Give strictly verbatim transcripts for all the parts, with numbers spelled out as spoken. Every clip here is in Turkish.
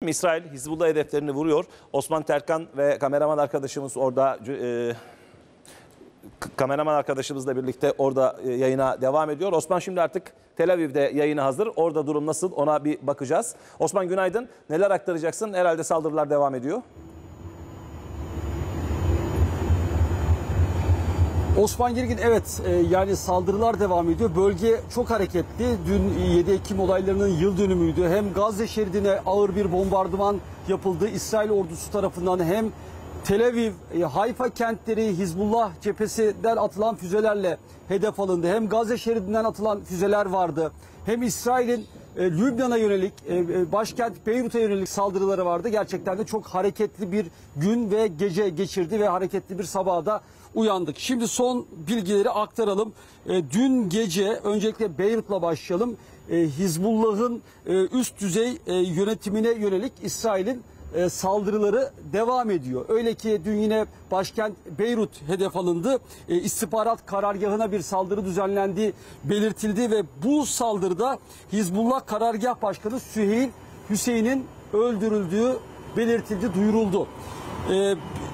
İsrail Hizbullah hedeflerini vuruyor. Osman Terkan ve kameraman arkadaşımız orada e, kameraman arkadaşımızla birlikte orada e, yayına devam ediyor. Osman şimdi artık Tel Aviv'de yayına hazır. Orada durum nasıl ona bir bakacağız. Osman günaydın. Neler aktaracaksın? Herhalde saldırılar devam ediyor. Osman Girgin, evet e, yani saldırılar devam ediyor. Bölge çok hareketli. Dün yedi Ekim olaylarının yıl dönümüydü. Hem Gazze şeridine ağır bir bombardıman yapıldı İsrail ordusu tarafından, hem Tel Aviv, e, Hayfa kentleri Hizbullah cephesinden atılan füzelerle hedef alındı. Hem Gazze şeridinden atılan füzeler vardı. Hem İsrail'in e, Lübnan'a yönelik, e, başkent Beyrut'a yönelik saldırıları vardı. Gerçekten de çok hareketli bir gün ve gece geçirdi ve hareketli bir sabaha da uyandık. Şimdi son bilgileri aktaralım. E, dün gece öncelikle Beyrut'la başlayalım. E, Hizbullah'ın e, üst düzey e, yönetimine yönelik İsrail'in e, saldırıları devam ediyor. Öyle ki dün yine başkent Beyrut hedef alındı. E, istihbarat karargahına bir saldırı düzenlendiği belirtildi ve bu saldırıda Hizbullah Karargah Başkanı Süheyl Hüseyin'in öldürüldüğü belirtildi, duyuruldu. E,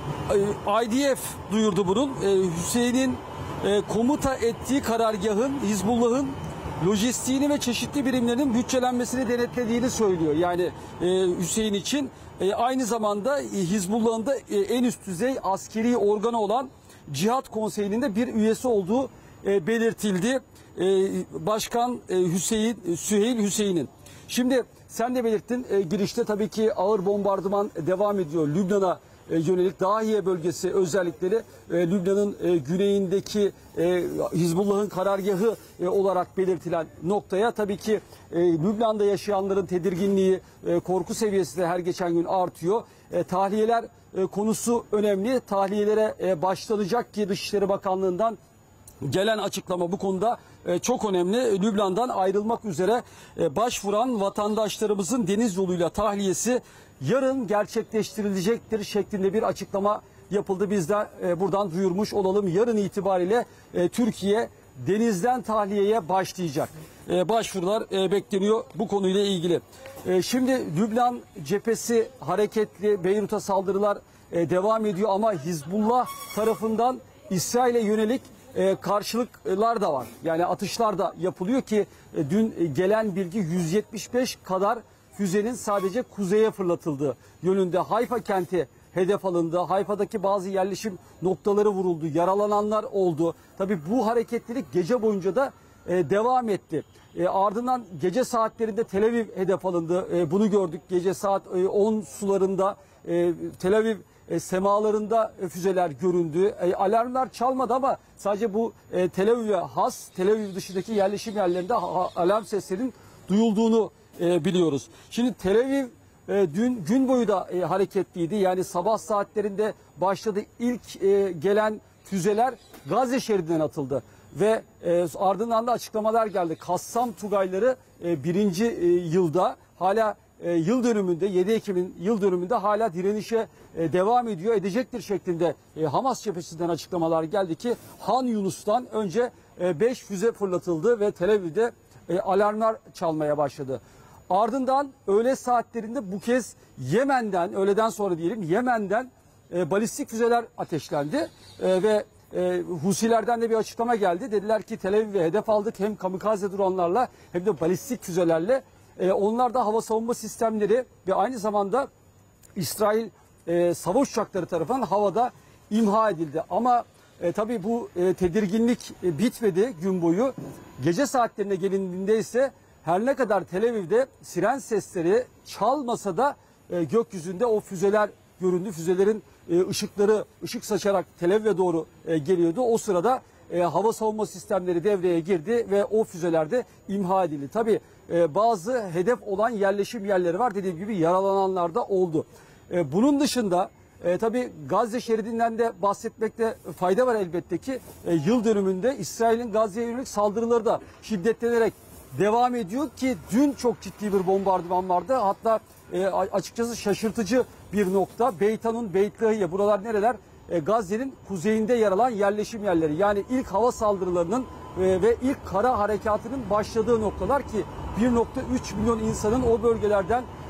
I D F duyurdu bunun. E, Hüseyin'in e, komuta ettiği karargahın Hizbullah'ın lojistiğini ve çeşitli birimlerin bütçelenmesini denetlediğini söylüyor. Yani e, Hüseyin için e, aynı zamanda e, Hizbullah'ın da e, en üst düzey askeri organı olan Cihat Konseyi'nin de bir üyesi olduğu e, belirtildi. E, Başkan e, Hüseyin Süheyl Hüseyin'in. Şimdi sen de belirttin, e, girişte tabii ki ağır bombardıman devam ediyor. Lübnan'a E, yönelik Dahiye bölgesi özellikleri e, Lübnan'ın e, güneyindeki e, Hizbullah'ın karargahı e, olarak belirtilen noktaya tabii ki e, Lübnan'da yaşayanların tedirginliği, e, korku seviyesi de her geçen gün artıyor. E, tahliyeler e, konusu önemli. Tahliyelere e, başlanacak ki Dışişleri Bakanlığı'ndan gelen açıklama bu konuda e, çok önemli. Lübnan'dan ayrılmak üzere e, başvuran vatandaşlarımızın deniz yoluyla tahliyesi yarın gerçekleştirilecektir şeklinde bir açıklama yapıldı. Biz de e, buradan duyurmuş olalım. Yarın itibariyle e, Türkiye denizden tahliyeye başlayacak. E, başvurular e, bekleniyor bu konuyla ilgili. E, şimdi Lübnan cephesi hareketli. Beyrut'a saldırılar e, devam ediyor ama Hizbullah tarafından İsrail'e yönelik E, karşılıklar da var. Yani atışlar da yapılıyor ki e, dün e, gelen bilgi yüz yetmiş beş kadar füzenin sadece kuzeye fırlatıldığı yönünde. Hayfa kenti hedef alındı. Hayfa'daki bazı yerleşim noktaları vuruldu. Yaralananlar oldu. Tabii bu hareketlilik gece boyunca da e, devam etti. E, ardından gece saatlerinde Tel Aviv hedef alındı. E, bunu gördük. Gece saat e, on sularında e, Tel Aviv E, semalarında e, füzeler göründü. E, alarmlar çalmadı ama sadece bu e, Tel Aviv'e has, Tel Aviv dışındaki yerleşim yerlerinde ha, alarm seslerinin duyulduğunu e, biliyoruz. Şimdi Tel Aviv e, dün gün boyu da e, hareketliydi. Yani sabah saatlerinde başladı. İlk e, gelen füzeler Gazze şeridinden atıldı. Ve e, ardından da açıklamalar geldi. Kassam Tugayları e, birinci e, yılda hala E, yıl dönümünde, yedi Ekim'in yıl dönümünde hala direnişe e, devam ediyor, edecektir şeklinde e, Hamas cephesinden açıklamalar geldi ki Han Yunus'tan önce beş e, füze fırlatıldı ve Tel Aviv'de e, alarmlar çalmaya başladı. Ardından öğle saatlerinde bu kez Yemen'den, öğleden sonra diyelim Yemen'den e, balistik füzeler ateşlendi e, ve e, Husilerden de bir açıklama geldi. Dediler ki Tel Aviv'e hedef aldık, hem kamikaze dronlarla hem de balistik füzelerle. Ee, onlar da hava savunma sistemleri ve aynı zamanda İsrail e, savaş uçakları tarafından havada imha edildi. Ama e, tabii bu e, tedirginlik e, bitmedi gün boyu. Gece saatlerine gelindiğinde ise her ne kadar Tel Aviv'de siren sesleri çalmasa da e, gökyüzünde o füzeler göründü. Füzelerin e, ışıkları ışık saçarak Tel Aviv'e doğru e, geliyordu. O sırada E, hava savunma sistemleri devreye girdi ve o füzelerde imha edildi. Tabii e, bazı hedef olan yerleşim yerleri var. Dediğim gibi yaralananlar da oldu. E, bunun dışında e, tabii Gazze şeridinden de bahsetmekte fayda var elbette ki. E, yıl dönümünde İsrail'in Gazze'ye yönelik saldırıları da şiddetlenerek devam ediyor ki dün çok ciddi bir bombardıman vardı. Hatta e, açıkçası şaşırtıcı bir nokta. Beytanun, Beytlahiye, buralar nereler? Gazze'nin kuzeyinde yer alan yerleşim yerleri. Yani ilk hava saldırılarının ve ilk kara harekatının başladığı noktalar ki bir nokta üç milyon insanın o bölgelerden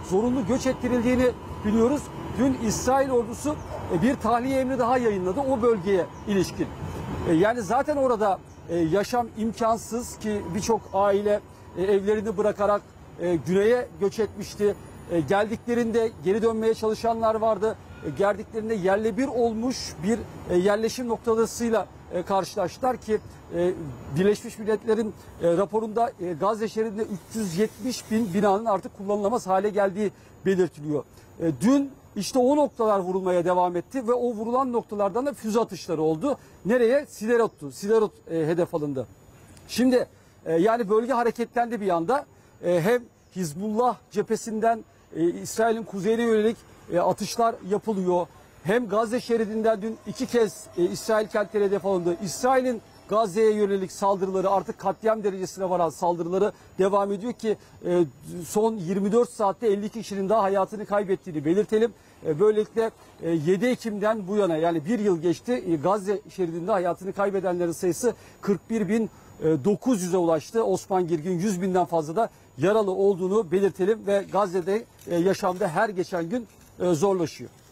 zorunlu göç ettirildiğini biliyoruz. Dün İsrail ordusu e, bir tahliye emri daha yayınladı o bölgeye ilişkin. E, yani zaten orada e, yaşam imkansız ki birçok aile e, evlerini bırakarak e, güneye göç etmişti. E, geldiklerinde geri dönmeye çalışanlar vardı. E, geldiklerinde yerle bir olmuş bir e, yerleşim noktasıyla e, karşılaştılar ki e, Birleşmiş Milletler'in e, raporunda e, Gazze şeridinde üç yüz yetmiş bin binanın artık kullanılamaz hale geldiği belirtiliyor. E, dün işte o noktalar vurulmaya devam etti ve o vurulan noktalardan da füze atışları oldu. Nereye? Siderot'tu. Siderot e, hedef alındı. Şimdi e, yani bölge hareketlendi bir anda. E, hem Hizbullah cephesinden e, İsrail'in kuzeyine yönelik e, atışlar yapılıyor. Hem Gazze şeridinden dün iki kez e, İsrail kentleri hedef alındı. İsrail'in Gazze'ye yönelik saldırıları artık katliam derecesine varan saldırıları devam ediyor ki e, son yirmi dört saatte elli iki kişinin daha hayatını kaybettiğini belirtelim. E, böylelikle e, yedi Ekim'den bu yana yani bir yıl geçti. E, Gazze şeridinde hayatını kaybedenlerin sayısı kırk bir bin dokuz yüze ulaştı. Osman Girgin yüz binden fazla da yaralı olduğunu belirtelim ve Gazze'de e, yaşamda her geçen gün e, zorlaşıyor.